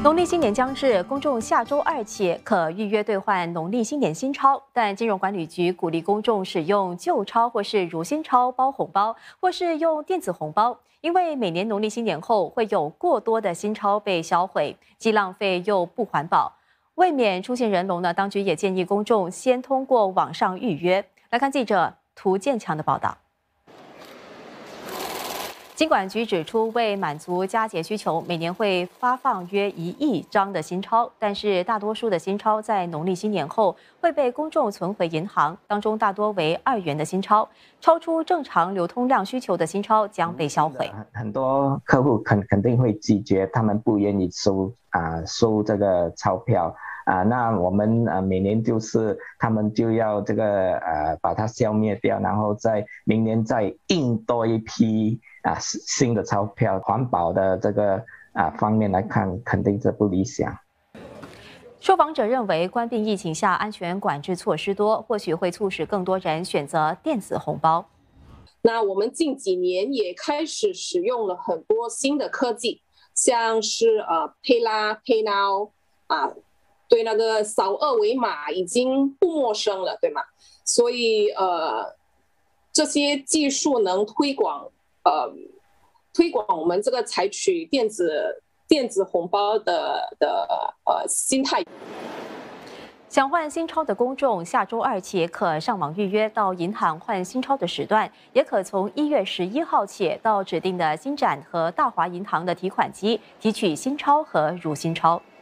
农历新年将至，公众下周2起可预约兑换农历新年新钞，但金融管理局鼓励公众使用旧钞或是如新钞包红包，或是用电子红包，因为每年农历新年后会有过多的新钞被销毁，既浪费又不环保。为免出现人龙呢，当局也建议公众先通过网上预约。来看记者涂建强的报道。金管局指出，为满足佳节需求，每年会发放约1亿张的新钞，但是大多数的新钞在农历新年后会被公众存回银行，当中大多为2元的新钞，超出正常流通量需求的新钞将被销毁。 很多客户肯定会拒绝，他们不愿意收这个钞票。那我们每年就是他们就要把它消灭掉，然后在明年再印多一批新的钞票。环保的方面来看，肯定是不理想。 受访者认为，冠病疫情下安全管制措施多，或许会促使更多人选择电子红包。 那我们近几年也开始使用了很多新的科技，像是PayNow 对那个扫2维码已经不陌生了，对吗？所以这些技术能推广我们这个采取电子红包的心态。 想换新钞的公众，下周2起可上网预约到银行换新钞的时段，也可从1月11号起到指定的金展和大华银行的提款机提取新钞和如新钞。